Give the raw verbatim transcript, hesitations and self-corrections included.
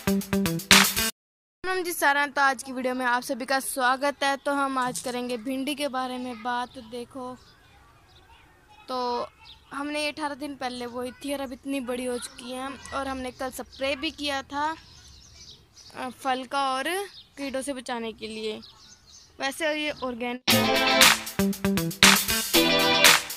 हम जी सारा, तो आज की वीडियो में आप सभी का स्वागत है। तो हम आज करेंगे भिंडी के बारे में बात। देखो, तो हमने ये अठारह दिन पहले बोई थी और अब इतनी बड़ी हो चुकी है। और हमने कल स्प्रे भी किया था फल का और कीड़ों से बचाने के लिए। वैसे ये ऑर्गेनिक